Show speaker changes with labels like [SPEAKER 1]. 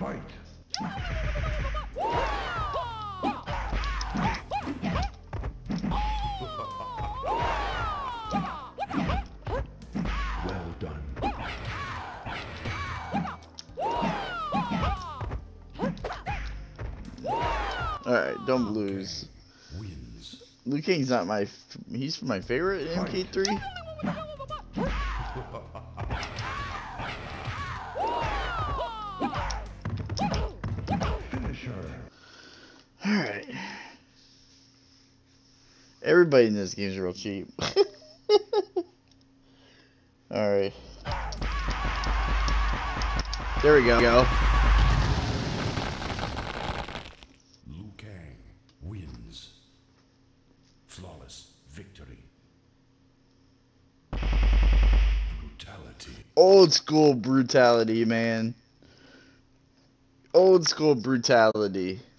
[SPEAKER 1] Fight. Well done.
[SPEAKER 2] Alright, don't lose.
[SPEAKER 1] Wins.
[SPEAKER 2] Liu Kang's not my... He's my favorite in MK3.
[SPEAKER 1] Finisher.
[SPEAKER 2] Alright. Everybody in this game is real cheap. Alright. There we go.
[SPEAKER 1] Liu Kang wins. Flawless victory. Brutality.
[SPEAKER 2] Old school brutality, man. Old school brutality.